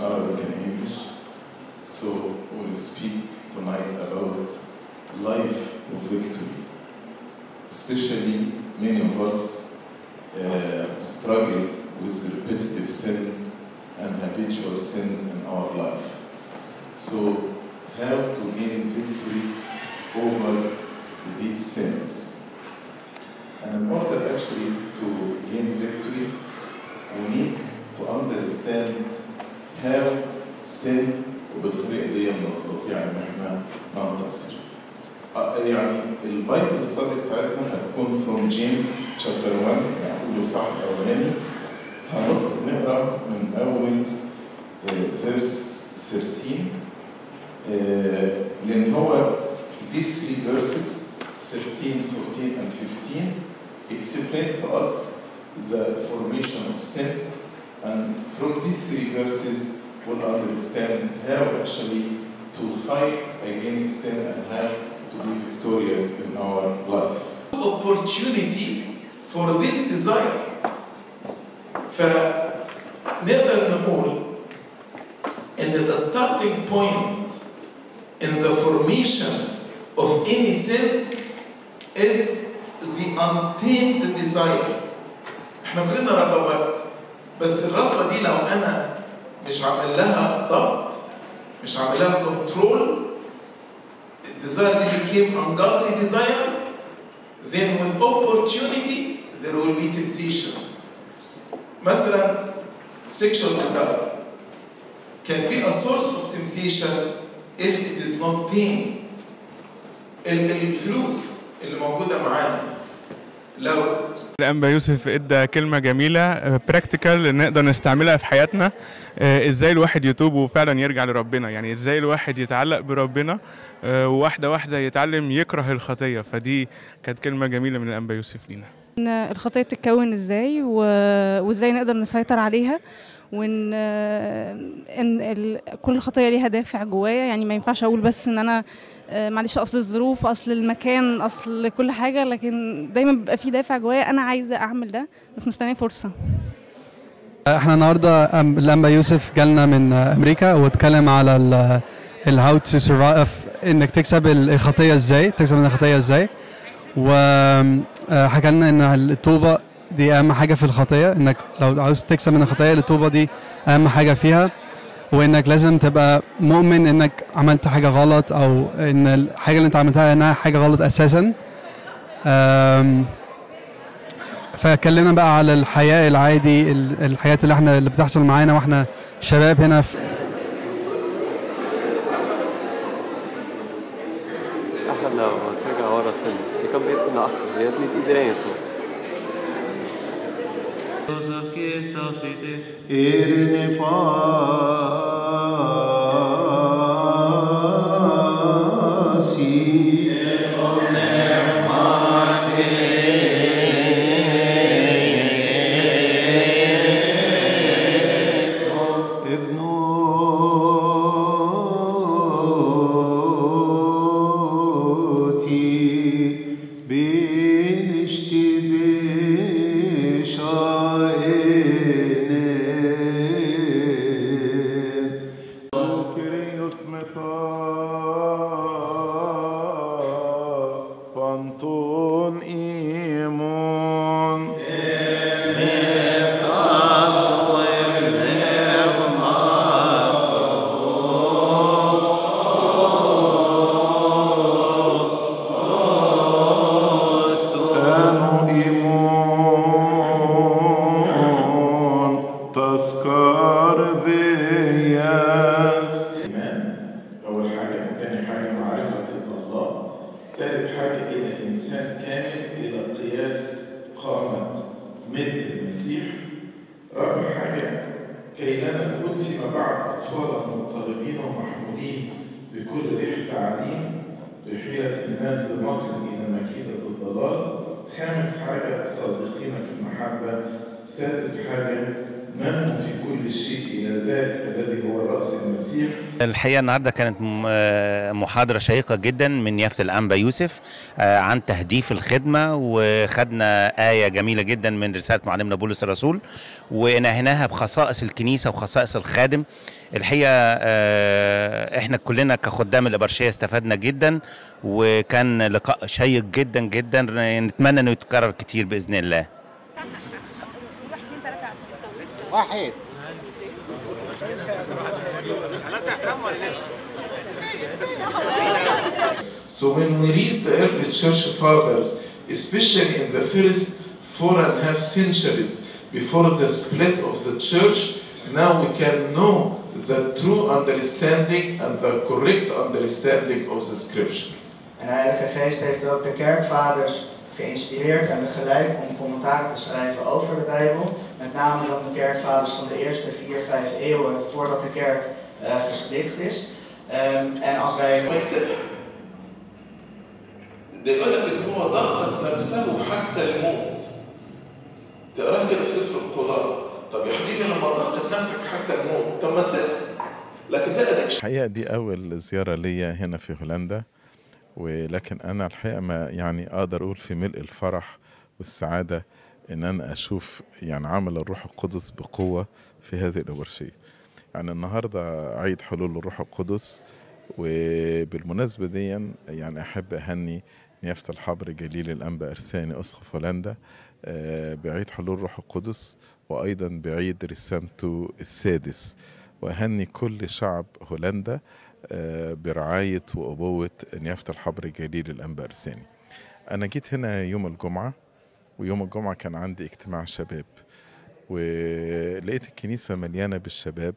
Arabic and English. So we'll speak tonight about life of victory. Especially many of us struggle with repetitive sins and habitual sins in our life. So how to gain victory over these sins? And in order actually to gain victory, we need to understand how sin وبالطريقة دي نستطيع ان احنا ننتصر. يعني البايبل ستادي بتاعتنا هتكون from James chapter 1 يعني الإصحاح الأولاني. هنقرا من أول verse 13 لأن هو these three verses 13, 14 and 15 explain to us the formation of sin, and from these three verses we'll understand how actually to fight against sin and how to be victorious in our life. Opportunity for this desire. فنقدر نقول إن the starting point in the formation of any sin is the untamed desire. احنا كلنا رغبات، بس الرغبة دي لو أنا مش عامل لها ضبط، مش عامل لها control, the desire became ungodly desire, then with opportunity there will be temptation. مثلا sexual desire can be a source of temptation if it is not tamed. الفلوس اللي موجودة معانا لو الأنبا يوسف ادى كلمة جميلة براكتيكال نقدر نستعملها في حياتنا. ازاي الواحد يتوب وفعلا يرجع لربنا، يعني ازاي الواحد يتعلق بربنا وواحدة واحدة يتعلم يكره الخطية. فدي كانت كلمة جميلة من الأنبا يوسف لينا. الخطية بتتكون ازاي وازاي نقدر نسيطر عليها، وان كل خطية ليها دافع جوايا. يعني ما ينفعش اقول بس ان انا معلش اصل الظروف، اصل المكان، اصل كل حاجة، لكن دايما بيبقى في دافع جوايا انا عايزة اعمل ده بس مستنية فرصة. احنا النهارده الأنبا يوسف جالنا من امريكا واتكلم على الهاو تو سرفايف، انك تكسب الخطية ازاي، تكسب من الخطية ازاي. وحكى لنا ان التوبة دي اهم حاجة في الخطية، انك لو عاوز تكسب من الخطية التوبة دي اهم حاجة فيها، وانك لازم تبقى مؤمن انك عملت حاجة غلط او ان الحاجة اللي انت عملتها انها حاجة غلط اساسا. فكلمنا بقى على الحياة العادي، الحياة اللي بتحصل معانا واحنا شباب هنا في أحلى ترجع ورا سن كم بيتنا أكثر يا تني إيدين سو إرني باسي ننمو في كل شيء إلى ذاك الذي هو الرأس المسيح. الحقيقة النهاردة كانت محاضرة شيقة جدا من يافت الأنبا يوسف عن تهديف الخدمة، وخدنا آية جميلة جدا من رسالة معلمنا بولس الرسول ونهيناها بخصائص الكنيسة وخصائص الخادم. الحقيقة احنا كلنا كخدام الإبرشية استفدنا جدا، وكان لقاء شيق جدا جدا، نتمنى انه يتكرر كتير بإذن الله. واحد So when we read the early church fathers, especially in the first 4.5 centuries before the split of the church, now we can know the true understanding and the correct understanding of the scripture. En de Heilige Geest heeft ook de kerkvaders geïnspireerd en begeleid om commentaar te schrijven over de Bijbel. Met name dan de kerkvaders van de eerste 4-5 eeuwen voordat de kerk gesplitst is. En als wij... بيقول لك ان هو ضغط نفسه حتى الموت. تقرا كده في سفر القضاء. طب يا حبيبي لما ضغطت نفسك حتى الموت، طب ما تسيب. لكن ده اديكشن. الحقيقه دي اول زياره ليا هنا في هولندا، ولكن انا الحقيقه ما يعني اقدر اقول في ملء الفرح والسعاده ان انا اشوف يعني عمل الروح القدس بقوه في هذه الإبرشية. يعني النهارده عيد حلول الروح القدس، وبالمناسبه دي يعني احب اهني نيافة الحبر جليل الأنبا أرساني أسقف هولندا بعيد حلول الروح القدس، وأيضا بعيد رسامته السادس، وأهني كل شعب هولندا برعاية وأبوة نيافة الحبر جليل الأنبا أرساني. أنا جيت هنا يوم الجمعة، ويوم الجمعة كان عندي اجتماع شباب، ولقيت الكنيسة مليانة بالشباب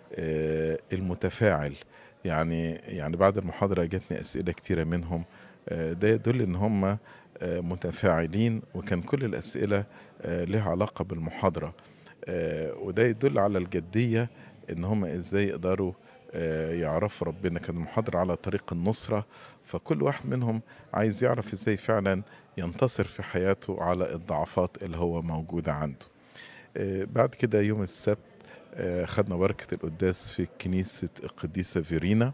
المتفاعل. يعني بعد المحاضرة جاتني أسئلة كتيرة منهم، ده يدل ان هم متفاعلين، وكان كل الاسئله لها علاقه بالمحاضره، وده يدل على الجديه ان هم ازاي يقدروا يعرفوا ربنا. كان المحاضره على طريق النصره، فكل واحد منهم عايز يعرف ازاي فعلا ينتصر في حياته على الضعفات اللي هو موجوده عنده. بعد كده يوم السبت خدنا بركه القداس في كنيسه القديسه فيرينا،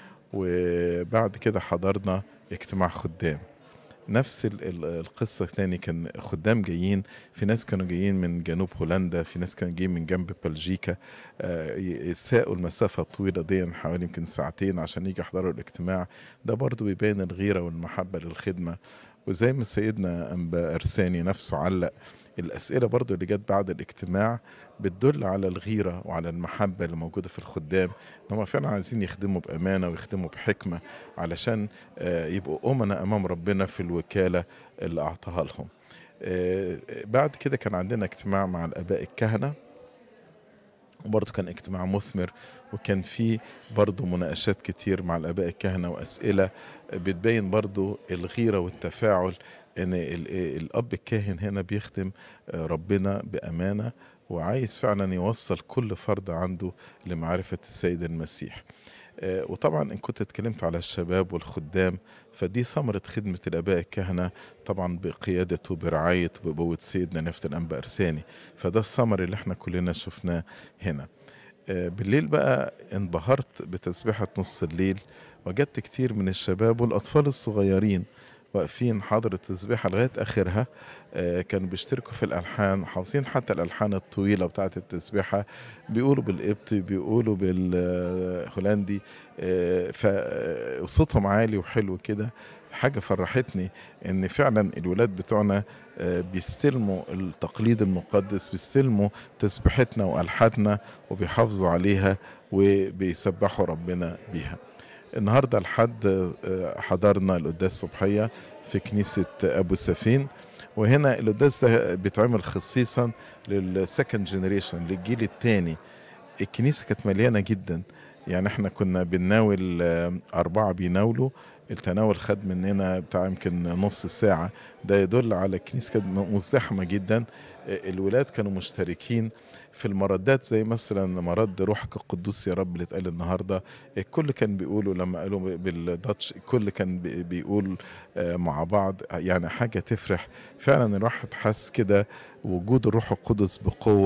وبعد كده حضرنا اجتماع خدام. نفس القصة تاني، كان خدام جايين، في ناس كانوا جايين من جنوب هولندا، في ناس كانوا جايين من جنب بلجيكا، ساقوا المسافة الطويلة دي حوالي يمكن ساعتين عشان يجي يحضروا الاجتماع. ده برضو بيبين الغيرة والمحبة للخدمة. وزي ما سيدنا أنبا أرساني نفسه علق، الأسئلة برضو اللي جت بعد الاجتماع بتدل على الغيرة وعلى المحبة اللي موجودة في الخدام، ان هم فعلا عايزين يخدموا بأمانة ويخدموا بحكمة علشان يبقوا أمنا أمام ربنا في الوكالة اللي أعطاها لهم. بعد كده كان عندنا اجتماع مع الآباء الكهنة، وبرضه كان اجتماع مثمر، وكان فيه برضه مناقشات كتير مع الآباء الكهنة وأسئلة بتبين برضه الغيرة والتفاعل، ان الاب الكاهن هنا بيخدم ربنا بامانه، وعايز فعلا يوصل كل فرد عنده لمعرفه السيد المسيح. وطبعا ان كنت اتكلمت على الشباب والخدام، فدي ثمره خدمه الاباء الكهنه طبعا بقيادته برعايه وبابوه سيدنا نيافة الانبا ارساني، فده الثمر اللي احنا كلنا شفناه هنا. بالليل بقى انبهرت بتسبيحه نص الليل، وجدت كتير من الشباب والاطفال الصغيرين واقفين حاضر التسبيحة لغاية آخرها. كانوا بيشتركوا في الألحان، حافظين حتى الألحان الطويلة بتاعة التسبيحة، بيقولوا بالقبطي بيقولوا بالهولندي، فصوتهم عالي وحلو كده. حاجة فرحتني إن فعلا الولاد بتوعنا بيستلموا التقليد المقدس، بيستلموا تسبيحتنا وألحاننا وبيحافظوا عليها وبيسبحوا ربنا بيها. النهارده الحد حضرنا القداس الصبحيه في كنيسه ابو سفين، وهنا القداس ده بيتعمل خصيصا للسكند جنريشن، للجيل الثاني. الكنيسه كانت مليانه جدا، يعني احنا كنا بنناول 4 بيناولوا، التناول خد مننا بتاع يمكن نص ساعه. ده يدل على الكنيسه كانت مزدحمه جدا. الولاد كانوا مشتركين في المردات، زي مثلا مرد روحك القدوس يا رب اللي اتقال النهارده، الكل كان بيقولوا، لما قالوا بالداتش الكل كان بيقول مع بعض. يعني حاجه تفرح فعلا، الواحد حس كده وجود الروح القدس بقوه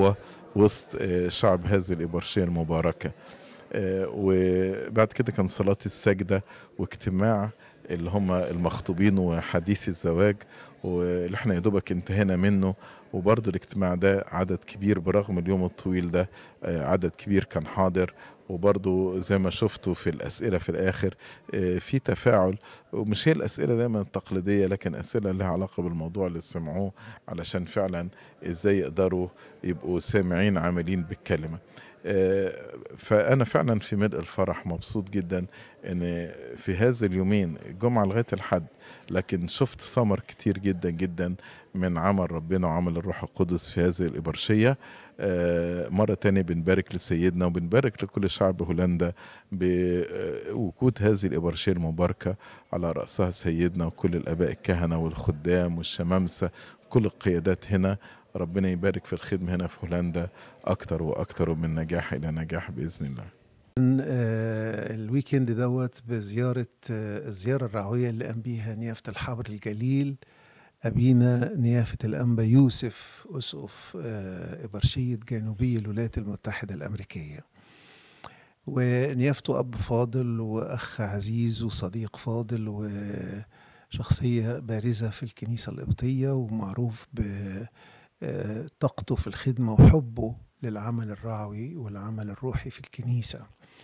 وسط شعب هذه الإبرشية المباركة. وبعد كده كان صلاة السجدة واجتماع اللي هم المخطوبين وحديث الزواج، واللي احنا يا دوبك انتهينا منه. وبرضه الاجتماع ده عدد كبير برغم اليوم الطويل ده، عدد كبير كان حاضر. وبرضه زي ما شفتوا في الأسئلة في الآخر في تفاعل، ومش هي الأسئلة دايما التقليدية، لكن أسئلة لها علاقة بالموضوع اللي سمعوه، علشان فعلا ازاي يقدروا يبقوا سامعين عاملين بالكلمة. فأنا فعلا في ملء الفرح مبسوط جدا ان في هذا اليومين الجمعة لغاية الحد، لكن شفت ثمر كتير جدا جدا من عمل ربنا وعمل الروح القدس في هذه الإبرشية. مرة تانية بنبارك لسيدنا وبنبارك لكل شعب هولندا بوجود هذه الإبرشية المباركة، على رأسها سيدنا وكل الآباء الكهنة والخدام والشمامسة، كل القيادات هنا. ربنا يبارك في الخدمة هنا في هولندا أكتر وأكتر، من نجاح إلى نجاح بإذن الله. الويكند دوت بزيارة الزيارة الرعوية اللي قام بيها نيافة الحبر الجليل أبينا نيافة الأنبا يوسف أسقف إبرشية جنوبي الولايات المتحدة الأمريكية، ونيافته أب فاضل وأخ عزيز وصديق فاضل وشخصية بارزة في الكنيسة القبطية، ومعروف بطاقته في الخدمة وحبه للعمل الرعوي والعمل الروحي في الكنيسة.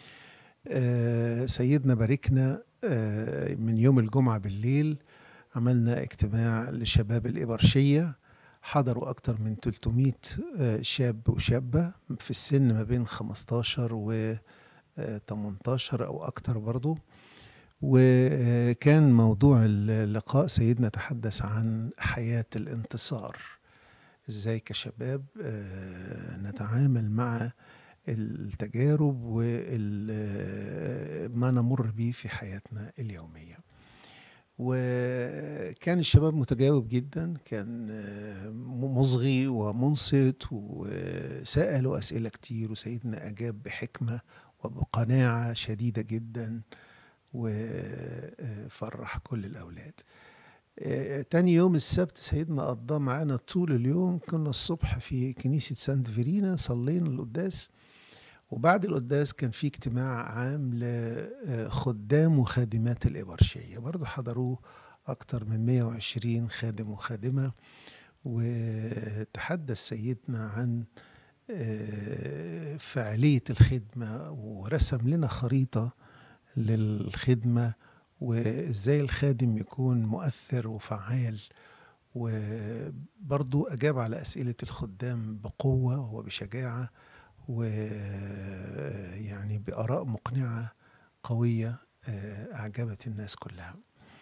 سيدنا باركنا من يوم الجمعة بالليل، عملنا اجتماع لشباب الإبرشية، حضروا أكتر من 300 شاب وشابة في السن ما بين 15 و 18 أو أكتر برضو. وكان موضوع اللقاء سيدنا تحدث عن حياة الانتصار، إزاي كشباب نتعامل مع التجارب وما نمر به في حياتنا اليومية. وكان الشباب متجاوب جدا، كان مصغي ومنصت، وسألوا أسئلة كتير، وسيدنا أجاب بحكمة وبقناعة شديدة جدا، وفرح كل الأولاد. تاني يوم السبت سيدنا قضى معانا طول اليوم، كنا الصبح في كنيسة سانت فيرينا صلينا القداس، وبعد القداس كان في اجتماع عام لخدام وخادمات الإبرشية، برضو حضروه أكتر من 120 خادم وخادمة. وتحدث سيدنا عن فعالية الخدمة، ورسم لنا خريطة للخدمة، وإزاي الخادم يكون مؤثر وفعال. وبرضو أجاب على أسئلة الخدام بقوة وبشجاعة، ويعني بآراء مقنعة قوية أعجبت الناس كلها.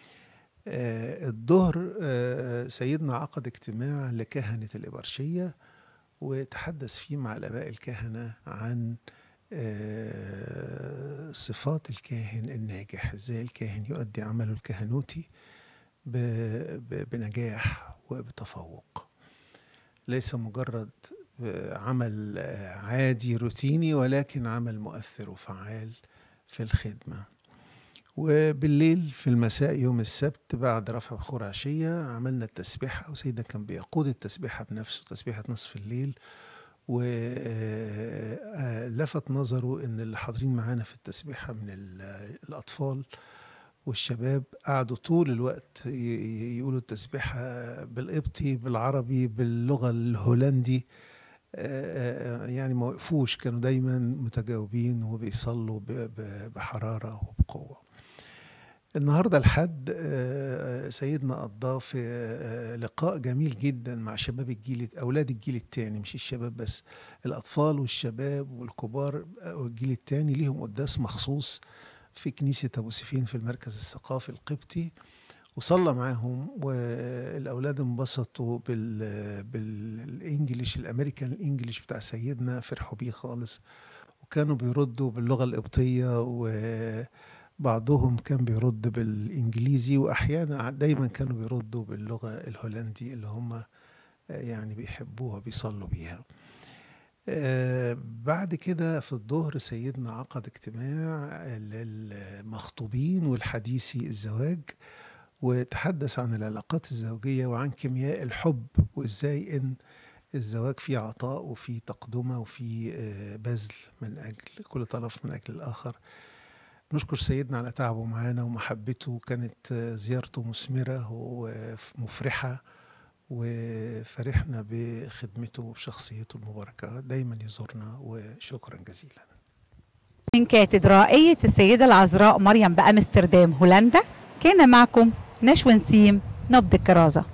الظهر سيدنا عقد اجتماع لكهنة الإبرشية، وتحدث فيه مع الآباء الكهنة عن صفات الكاهن الناجح، ازاي الكاهن يؤدي عمله الكهنوتي بنجاح وبتفوق، ليس مجرد عمل عادي روتيني، ولكن عمل مؤثر وفعال في الخدمة. وبالليل في المساء يوم السبت بعد رفع بخور عشية عملنا التسبيحة، وسيدنا كان بيقود التسبيحة بنفسه، تسبيحة نصف الليل. ولفت نظره ان اللي حاضرين معانا في التسبيحة من الأطفال والشباب قعدوا طول الوقت يقولوا التسبيحة بالقبطي، بالعربي، باللغة الهولندي، يعني ما وقفوش، كانوا دايما متجاوبين وبيصلوا بحرارة وبقوة. النهاردة الحد سيدنا قضاه في لقاء جميل جدا مع شباب الجيل، أولاد الجيل الثاني، مش الشباب بس، الأطفال والشباب والكبار والجيل الثاني ليهم قداس مخصوص في كنيسة أبو سفين في المركز الثقافي القبطي، وصلى معاهم. والأولاد انبسطوا بالإنجليش، الأمريكان الإنجليش بتاع سيدنا، فرحوا بيه خالص، وكانوا بيردوا باللغة القبطية، وبعضهم كان بيرد بالإنجليزي، وأحيانا دايما كانوا بيردوا باللغة الهولندي اللي هم يعني بيحبوها بيصلوا بيها. بعد كده في الظهر سيدنا عقد اجتماع للمخطوبين والحديثي الزواج، وتحدث عن العلاقات الزوجية وعن كيمياء الحب، وإزاي إن الزواج فيه عطاء وفيه تقدمة وفيه بذل من أجل كل طرف من أجل الآخر. نشكر سيدنا على تعبه معانا ومحبته، كانت زيارته مثمرة ومفرحة، وفرحنا بخدمته وبشخصيته المباركة. دايما يزورنا، وشكرا جزيلا. من كاتدرائية السيدة العذراء مريم بأمستردام هولندا، كان معكم نشوى نسيم، نبض الكرازة.